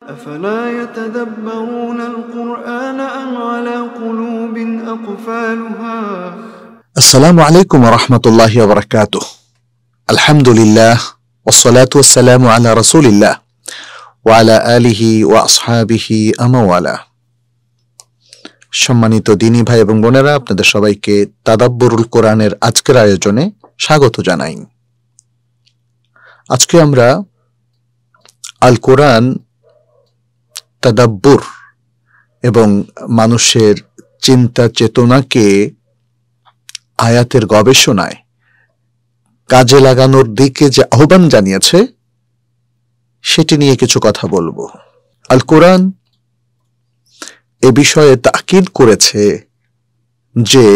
أفلا يتدبرون القرآن أم على قلوب أقفالها السلام عليكم ورحمة الله وبركاته. الحمد لله والصلاة والسلام على رسول الله وعلى آله وأصحابه أموالا। সম্মানিত দিনী ভাই এবং বোনেরা, আপনাদের সবাইকে তাদাব্বুরুল কোরআনের আজকের আয়োজনে স্বাগত জানাই। আজকে আমরা আল কোরআন, তাদাব্বুর এবং মানুষের চিন্তা চেতনাকে আয়াতের গবেষণায় কাজে লাগানোর দিকে যে আহ্বান জানিয়েছে সেটি নিয়ে কিছু কথা বলবো। আল কোরআন এ বিষয়ে তাকিদ করেছে যে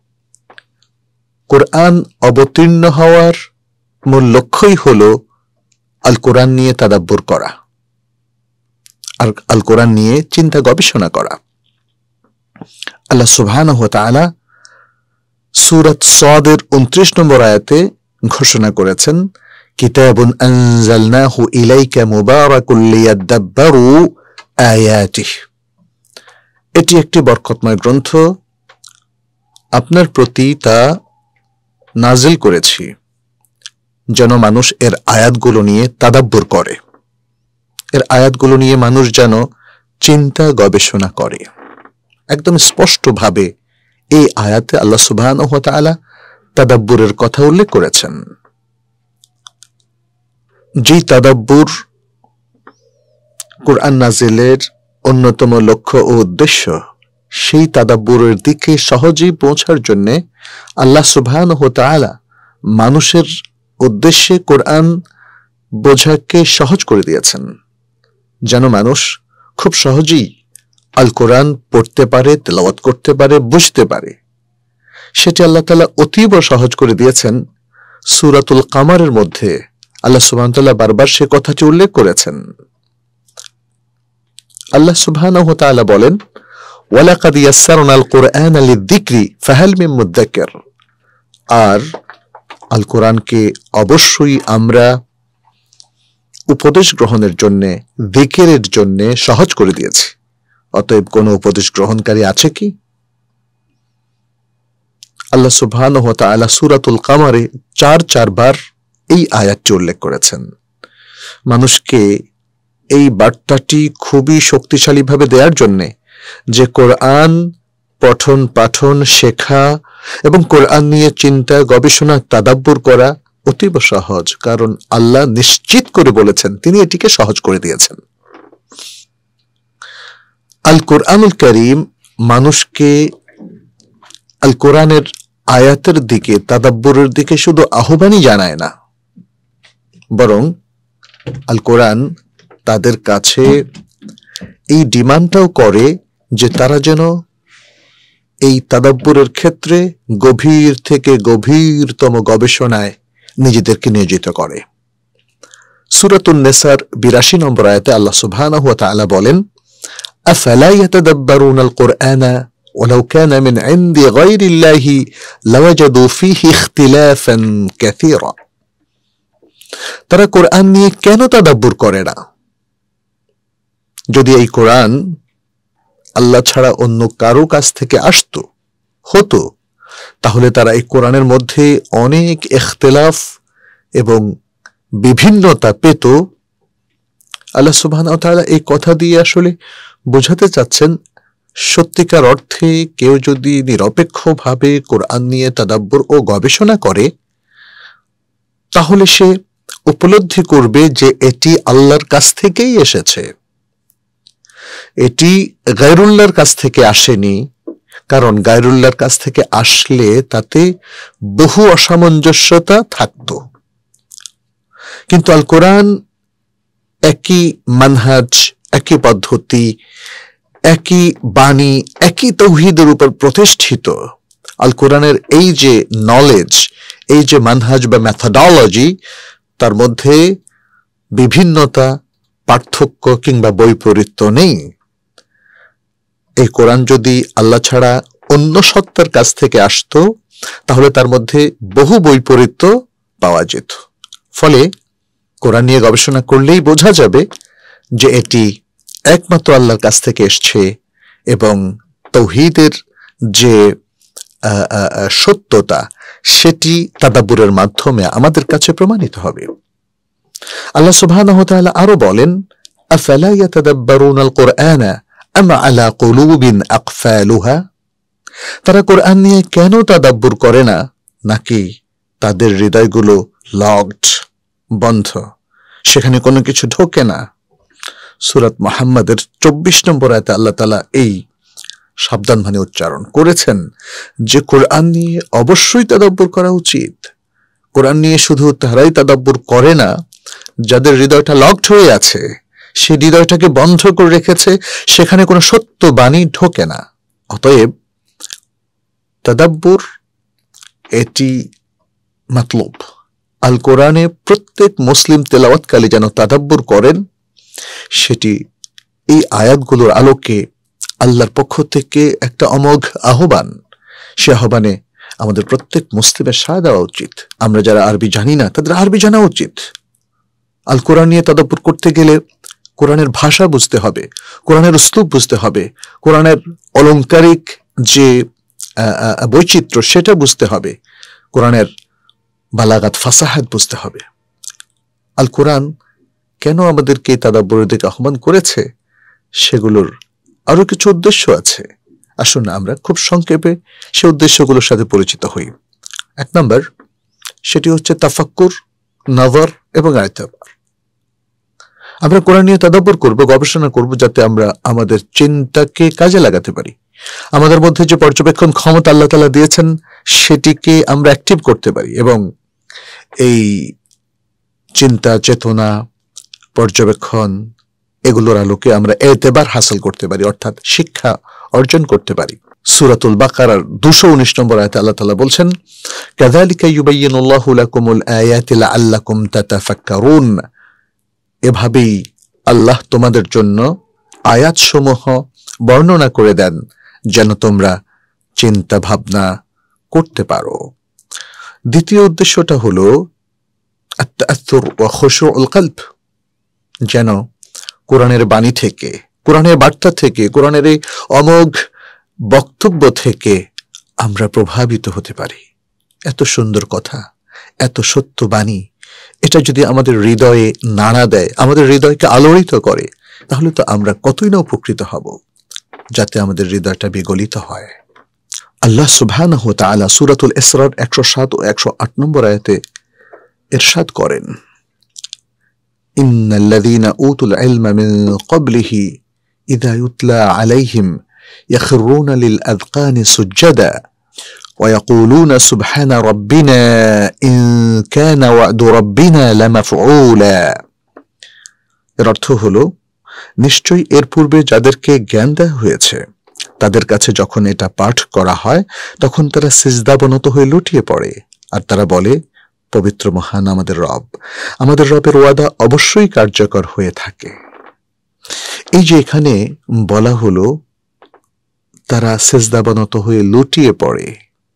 কোরআন অবতীর্ণ হওয়ার মূল লক্ষ্যই হলো আল কোরআন নিয়ে তাদাব্বুর করা আর আল কোরআন নিয়ে চিন্তা গবেষণা করা। আল্লাহ সুবহানাহু ওয়া তাআলা সূরা সাদের 29 নম্বর আয়াতে ঘোষণা করেছেন, কিতাবুন আনজালনাহু ইলাইকা মুবারাকুল লিয়াদাব্বারু আয়াতিহি। এটি একটি বরকতময় গ্রন্থ, আপনার প্রতি তা নাজিল করেছি যেন মানুষ এর আয়াতগুলো নিয়ে তাদাব্বুর করে, এর আয়াতগুলো নিয়ে মানুষ যেন চিন্তা গবেষণা করে। একদম স্পষ্টভাবে এই আয়াতে আল্লাহ সুবহানাহু ওয়া তাআলা তাদাব্বুরের কথা উল্লেখ করেছেন। যে তাদাব্বুর কোরআন নাজিলের অন্যতম লক্ষ্য ও উদ্দেশ্য, সেই তাদাব্বুরের দিকে সহজেই পৌঁছার জন্য আল্লাহ সুবহানাহু ওয়া তাআলা মানুষের উদ্দেশ্যে কোরআন বোঝাকে সহজ করে দিয়েছেন, যেন মানুষ খুব সহজেই আল কোরআন পড়তে পারে, তেলাওয়াত করতে পারে, বুঝতে পারে। সেটি আল্লাহ তাআলা অতীব সহজ করে দিয়েছেন। সূরাতুল কামারের মধ্যে আল্লাহ সুবহানাহু ওয়া তাআলা বারবার সে কথাটি উল্লেখ করেছেন। আল্লাহ সুবহানাহু ওয়া তাআলা বলেন, ওয়ালাকাদ ইয়াসসারনাল কুরআনা লিযিকরি ফাহাল মিন মুদ্দাক্কির। আর আল কোরআনকে অবশ্যই আমরা উপদেশ গ্রহণের জন্য, যিকিরের জন্য সহজ করে দিয়েছি। অতএব কোন উপদেশ গ্রহণকারী আছে কি? আল্লাহ সুবহানাহু ওয়া তাআলা সূরাতুল কামারে 4 বার এই আয়াতটি উল্লেখ করেছেন। মানুষকে এই বার্তাটি খুবই শক্তিশালীভাবে দেওয়ার জন্য যে কোরআন পঠন পাঠন শেখা এবং কোরআন নিয়ে চিন্তা গবেষণা তাদাব্বুর করা অতীব সহজ, কারণ আল্লাহ নিশ্চিত করে বলেছেন, তিনি এটিকে সহজ করে দিয়েছেন। আল কোরআনুল কারীম মানুষকে আল কোরআনের আয়াতের দিকে, তাদাব্বুরের দিকে শুধু আহ্বানই জানায় না, বরং আল কোরআন তাদের কাছে এই ডিমান্ডটাও করে যে তারা যেন এই তাদাব্বুরের ক্ষেত্রে গভীর থেকে গভীরতম গবেষণায় নিজেদেরকে নিয়োজিত করে। সূরাতুন নিসার 82 নম্বর আয়াতে আল্লাহ সুবহানাহু ওয়া তাআলা বলেন, আফালা ইয়াতাদাব্বারুনাল কুরআনা ওয়ালাউ কানা মিন ইনদি গায়রিল্লাহি লাওয়াজাদু ফীহি ইখতিলাফান কাসীরা। তারা কোরআন নিয়ে কেন তাদাব্বুর করে না? যদি এই কোরআন আল্লাহ ছাড়া অন্য কারো কাছ থেকে হতো, তাহলে তারা এই কোরআনের মধ্যে অনেক ইখতিলাফ এবং বিভিন্নতা পেত। আল্লাহ সুবহানাহু ওয়া তাআলা এই কথা দিয়ে আসলে বোঝাতে চাচ্ছেন, সত্যিকার অর্থে কেউ যদি নিরপেক্ষভাবে কোরআন নিয়ে তাদাব্বুর ও গবেষণা করে, তাহলে সে উপলব্ধি করবে যে এটি আল্লাহর কাছ থেকেই এসেছে, এটি গায়রুল্লাহর কাছ থেকে আসেনি। কারণ গায়রুল্লাহর কাছ থেকে আসলে তাতে বহু অসামঞ্জস্যতা থাকত। কিন্তু আল কোরআন একই মানহাজ, একই পদ্ধতি, একই বাণী, একই তাওহীদের উপর প্রতিষ্ঠিত। আল কোরআনের এই যে নলেজ, এই যে মানহাজ বা মেথোডোলজি, তার মধ্যে বিভিন্নতা, পার্থক্য কিংবা বৈপরীত্য নেই। এই কোরআন যদি আল্লাহ ছাড়া অন্য সত্তার কাছ থেকে আসতো, তাহলে তার মধ্যে বহু বৈপরীত্য পাওয়া যেত। ফলে কোরআন নিয়ে গবেষণা করলেই বোঝা যাবে যে এটি একমাত্র আল্লাহর কাছ থেকে এসছে এবং তাওহীদের যে সত্যতা সেটি তাদাব্বুরের মাধ্যমে আমাদের কাছে প্রমাণিত হবে। আল্লাহ সুবহানাহু ওয়া তাআলা আরো বলেন, আফালা ইয়াতাদাব্বারুনাল কুরআনা আম আলা কুলুবিন আকফালুহা, তারা কোরআন নিয়ে কেন তাদাব্বুর করে না, নাকি তাদের হৃদয়গুলো লকড, বন্ধ, সেখানে কোনো কিছু ঢোকে না। সূরাত মুহাম্মাদের 24 নম্বর আয়াতে আল্লাহ তাআলা এই সাবধানবাণী উচ্চারণ করেছেন যে কোরআন নিয়ে অবশ্যই তাদাব্বুর করা উচিত। কোরআন নিয়ে শুধু তারাই তাদাব্বুর করে না যাদের হৃদয়টা লকড হয়ে আছে, সেই হৃদয়টাকে বন্ধ করে রেখেছে, সেখানে কোনো সত্য বাণী ঢোকে না। অতএব তাদাব্বুর এটি মাতলুব। আল কোরআনে প্রত্যেক মুসলিম তেলাওয়াতকারী যেন তাদাব্বুর করেন, সেটি এই আয়াতগুলোর আলোকে আল্লাহর পক্ষ থেকে একটা অমোঘ আহ্বান। সে আহ্বানে আমাদের প্রত্যেক মুসলিমের সাড়া দেওয়া উচিত। আমরা যারা আরবি জানি না তাদের আরবি জানা উচিত। আল কোরআন নিয়ে তাদাব্বুর করতে গেলে কোরআনের ভাষা বুঝতে হবে, কোরআনের উসলুব বুঝতে হবে, কোরআনের অলংকারিক যে বৈচিত্র্য সেটা বুঝতে হবে, কোরআনের বালাগাত ফাসাহাত বুঝতে হবে। আল কোরআন কেন আমাদেরকে তাদাব্বুরের দিকে আহ্বান করেছে সেগুলোর আরো কিছু উদ্দেশ্য আছে। আসুন আমরা খুব সংক্ষেপে সেই উদ্দেশ্যগুলোর সাথে পরিচিত হই। 1 নম্বর, সেটি হচ্ছে তাফাক্কুর, নজর এবং ইতিবার। আমরা কোরআন নিয়ে তাদাব্বুর করব, গবেষণা করব, যাতে আমরা আমাদের চিন্তাকে কাজে লাগাতে পারি। আমাদের মধ্যে যে পর্যবেক্ষণ ক্ষমতা আল্লাহ তাআলা দিয়েছেন সেটিকে আমরা অ্যাক্টিভ করতে পারি এবং এই চিন্তা, চেতনা, পর্যবেক্ষণ এগুলোর আলোকে আমরা ইতিবার হাসিল করতে পারি, অর্থাৎ শিক্ষা অর্জন করতে পারি। সূরাতুল বাকারার 219 নম্বর আয়াতে আল্লাহ তাআলা বলছেন, কাযালিকা ইউবাইয়িনুল্লাহু লাকুমুল আয়াতি লাআল্লাকুম তাতাফাক্কারুন, এভাবেই আল্লাহ তোমাদের জন্য আয়াতসমূহ বর্ণনা করে দেন যেন তোমরা চিন্তা ভাবনা করতে পারো। দ্বিতীয় উদ্দেশ্যটা হলো আত-তাআসসুর ওয়া খুশুউল কলব, যেন কোরআনের বাণী থেকে, কোরআনের বার্তা থেকে, কোরআনের এই অমোঘ বক্তব্য থেকে আমরা প্রভাবিত হতে পারি। এত সুন্দর কথা, এত সত্য বাণী, এটা যদি আমাদের হৃদয়ে নাড়া দেয়, আমাদের হৃদয়কে আলোড়িত করে, তাহলে তো আমরা কতই না উপকৃত হব, যাতে আমাদের হৃদয়টা বিগলিত হয়। আল্লাহ সুবহানাহু ওয়া তাআলা সূরাতুল ইসরার 107 ও 108 নম্বর আয়াতে ইরশাদ করেন, ইন্নাল্লাযীনা উতুল ইলমা মিন ক্বাবলিহি ইযা ইউতলা আলাইহিম ইয়াখরুনা লিল আযকানি সুজদা ওয়া ইয়াকুলুনা সুবহানা রাব্বিনা ইন কানা ওয়া'দু রাব্বিনা লামাফউলা। এর অর্থ হলো, নিশ্চয়ই এর পূর্বে যাদেরকে জ্ঞান দেওয়া হয়েছে তাদের কাছে যখন এটা পাঠ করা হয় তখন তারা সিজদাবনত হয়ে লুটিয়ে পড়ে আর তারা বলে, পবিত্র মহান আমাদের রব, আমাদের রবের ওয়াদা অবশ্যই কার্যকর হয়ে থাকে। এই যে এখানে বলা হলো তারা সিজদাবনত হয়ে লুটিয়ে পড়ে,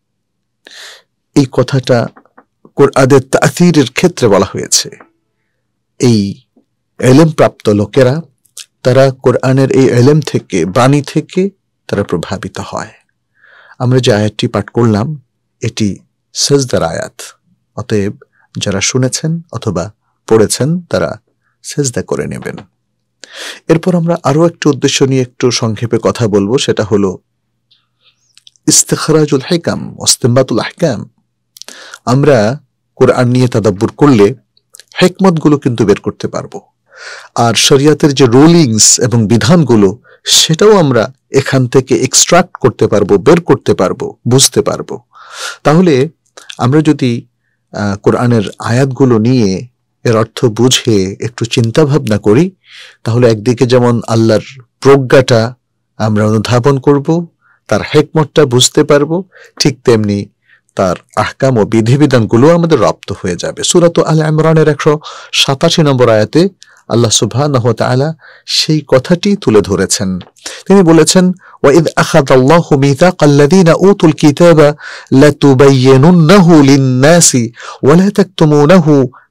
এই কথাটা কোরআনের তাসীরের ক্ষেত্রে বলা হয়েছে। এই ইলম প্রাপ্ত লোকেরা, তারা কোরআনের এই ইলম থেকে, বাণী থেকে তারা প্রভাবিত হয়। আমরা যে আয়াতটি পাঠ করলাম এটি সিজদার আয়াত, অতএব যারা শুনেছেন অথবা পড়েছেন তারা সিজদা করে নেবেন। এরপর আমরা আরো একটি উদ্দেশ্য নিয়ে একটু সংক্ষেপে কথা বলবো, সেটা হলো ইস্তিখরাজুল হিকাম ওয়াস্তিনবাতুল আহকাম। আমরা কোরআন নিয়ে তাদাব্বুর করলে হিকমতগুলো কিন্তু বের করতে পারবো, আর শরিয়াতের যে রুলিংস এবং বিধানগুলো সেটাও আমরা এখান থেকে এক্সট্রাক্ট করতে পারবো, বের করতে পারবো, বুঝতে পারবো। তাহলে আমরা যদি কোরআনের আয়াতগুলো নিয়ে এর অর্থ বুঝে একটু চিন্তা ভাবনা করি, তাহলে একদিকে যেমন আল্লাহর প্রজ্ঞাটা আমরা অনুধাবন করব, তার হিকমতটা বুঝতে পারবো, ঠিক তেমনি তার আহকাম ও বিধিবিধানগুলো আমাদের রপ্ত হয়ে যাবে। সূরা আলে ইমরানের 187 নম্বর আয়াতে আল্লাহ সুবহানাহু ওয়া তাআলা সেই কথাটি তুলে ধরেছেন। তিনি বলেছেন, ওয়াইদ আখাযাল্লাহু মিসাকাল্লাযীনা উতুল কিতাবা লাতুবায়্যিনুন্নাহু লিন-নাসি ওয়া লা তাকতুমুনাহু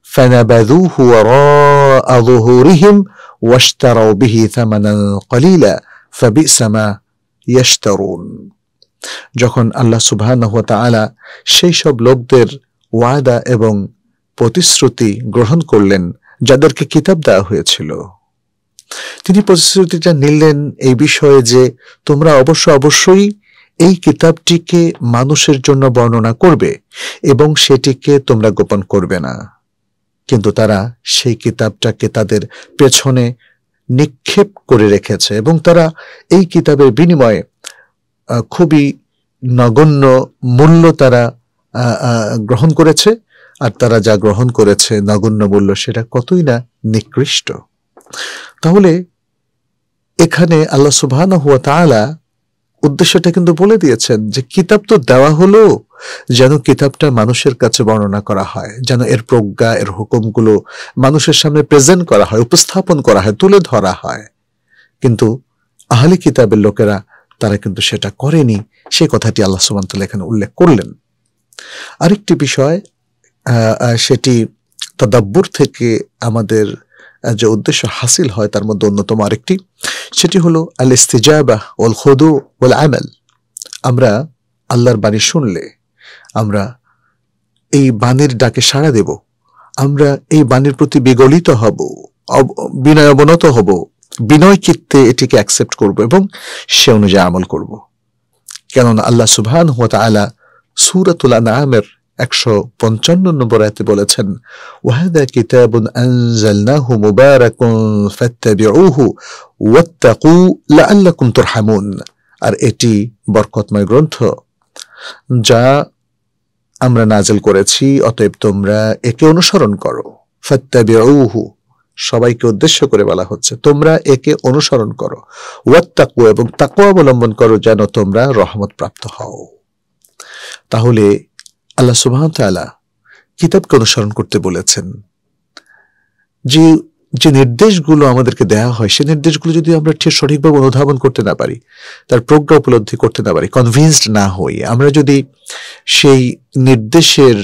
ফানাবাযুহু ওয়ারাআ যুহুরিহিম ওয়াশতারাউ বিহি থামানান ক্বালিলা ফাবি'সা মা ইয়াশতারুন। যখন আল্লাহ সুবহানাহু ওয়া তাআলা সেই সব লোকদের ওয়াদা এবং প্রতিশ্রুতি গ্রহণ করলেন যাদেরকে কিতাব দেওয়া হয়েছিল, তিনি প্রতিশ্রুতিটা নিলেন এই বিষয়ে যে তোমরা অবশ্যই এই কিতাবটিকে মানুষের জন্য বর্ণনা করবে এবং সেটিকে তোমরা গোপন করবে না। কিন্তু তারা সেই কিতাবটাকে তাদের পেছনে নিক্ষেপ করে রেখেছে এবং তারা এই কিতাবের বিনিময়ে খুবই নগণ্য মূল্য তারা গ্রহণ করেছে। আর তারা যা গ্রহণ করেছে নগণ্য মূল্য, সেটা কতই না নিকৃষ্ট। তাহলে এখানে আল্লাহ সুবহানাহু ওয়া তাআলা উদ্দেশ্যটা কিন্তু বলে দিয়েছেন যে কিতাব তো দেওয়া হলো যেন কিতাবটা মানুষের কাছে বর্ণনা করা হয়, যেন এর প্রজ্ঞা, এর হুকুমগুলো মানুষের সামনে প্রেজেন্ট করা হয়, উপস্থাপন করা হয়, তুলে ধরা হয়। কিন্তু আহলে কিতাবের লোকেরা তারা কিন্তু সেটা করেনি। সেই কথাটি আল্লাহ সুবহানাহু ওয়া তাআলা এখানে উল্লেখ করলেন। আরেকটি বিষয়, সেটি তাদাব্বুর থেকে আমাদের যে উদ্দেশ্য হাসিল হয় তার মধ্যে অন্যতম আরেকটি, সেটি হলো আল ইস্তিজাবা ওয়াল খুদু ওয়াল আমাল। আমরা আল্লাহর বাণী শুনলে আমরা এই বাণীর ডাকে সাড়া দেব, আমরা এই বাণীর প্রতি বিগলিত হব, বিনয় অবনত হব, বিনয় চিত্তে এটিকে অ্যাকসেপ্ট করব এবং সে অনুযায়ী আমল করব। কেননা আল্লাহ সুবহানাহু ওয়া তাআলা সূরাতুল আনআমের 155 নম্বর আয়াতে বলেছেন, ওয়াহাদা কিতাবুন আনজালনাহু মুবারাকুন ফাত্তাবিউহু ওয়াত্তাকু লাআল্লাকুম তুরহামুন। আর এটি বরকতময় গ্রন্থ যা আমরা নাজিল করেছি, অতএব তোমরা একে অনুসরণ করো। ফাত্তাবিউহু সবাইকে উদ্দেশ্য করে বলা হচ্ছে, তোমরা একে অনুসরণ করো। ওয়াত্তাকু এবং তাকওয়া অবলম্বন করো যেন তোমরা রহমত প্রাপ্ত হও। তাহলে আল্লাহ সুবহানাহু ওয়া তাআলা কিতাবকে অনুসরণ করতে বলেছেন। যে নির্দেশগুলো আমাদেরকে দেয়া হয়, সেই নির্দেশগুলো যদি আমরা ঠিক সঠিকভাবে অনুধাবন করতে না পারি, তার প্রজ্ঞা উপলব্ধি করতে না পারি, কনভিন্সড না হই, আমরা যদি সেই নির্দেশের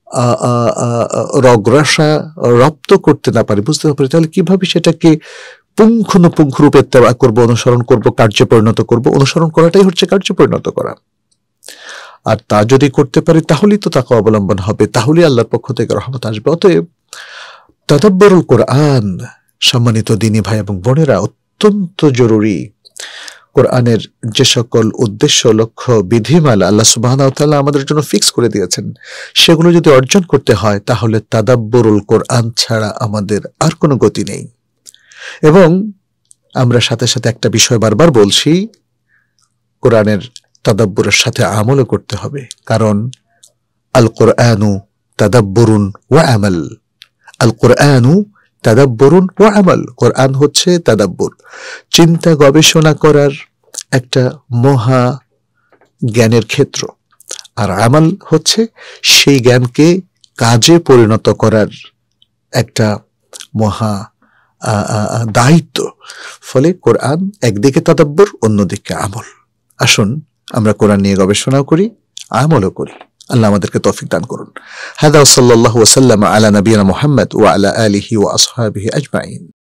রগ্রাসা রপ্ত করতে না পারি, বুঝতে না পারি, তাহলে কিভাবে সেটাকে পুঙ্খানুপুঙ্খ রূপে ইত্তেবা করব, অনুসরণ করব, কার্যে পরিণত করব। অনুসরণ করাটাই হচ্ছে কার্যে পরিণত করা। আর তা যদি করতে পারি তাহলেই তো তাকে অবলম্বন হবে, তাহলেই আল্লাহর পক্ষ থেকে রহমত আসবে। অতএব তাদাব্বুরুল কোরআন, সম্মানিত দিনী ভাই এবং বোনেরা, অত্যন্ত জরুরি। কোরআনের যে সকল উদ্দেশ্য, লক্ষ্য, বিধিমালা আল্লাহ সুবহানাহু ওয়া তাআলা আমাদের জন্য ফিক্স করে দিয়েছেন, সেগুলো যদি অর্জন করতে হয় তাহলে তাদাব্বুরুল কোরআন ছাড়া আমাদের আর কোনো গতি নেই। এবং আমরা সাথে সাথে একটা বিষয় বারবার বলছি, কোরআনের তাদাব্বুরের সাথে আমলও করতে হবে। কারণ আল কোরআনু তাদাব্বুরুন ওয়া আমাল, আল কোরআনু তাদাব্বুরুন ওয়া আমাল। কোরআন হচ্ছে তাদাব্বুর, চিন্তা গবেষণা করার একটা মহা জ্ঞানের ক্ষেত্র, আর আমাল হচ্ছে সেই জ্ঞানকে কাজে পরিণত করার একটা মহা দায়িত্ব। ফলে কোরআন একদিকে তাদাব্বুর, অন্যদিকে আমল। আসুন আমরা কোরআন নিয়ে গবেষণাও করি, আমলও করি। আল্লাহ আমাদেরকে তৌফিক দান করুন। হাদা সাল্লাল্লাহু ওয়া সাল্লাম আলা নবিয়িনা মুহাম্মদ ওয়া আলা আলিহি ওয়া আসহাবিহি আজমাইন।